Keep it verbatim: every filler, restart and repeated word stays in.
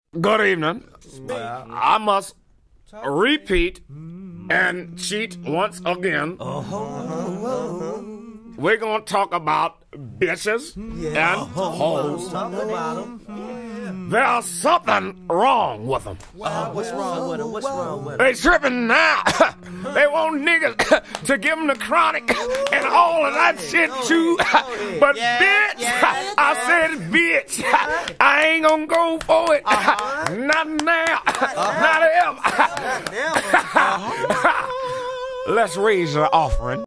Good evening. I must repeat and cheat once again. We're going to talk about bitches and hoes. There's something wrong with them. Uh, what's wrong with them? What's wrong with them? They tripping now. They want niggas to give them the chronic and all of that shit too. But Yeah, bitch, yeah, I said bitch. I ain't gonna go for it. Uh-huh. Not now. Not ever. Never. Let's raise the offering.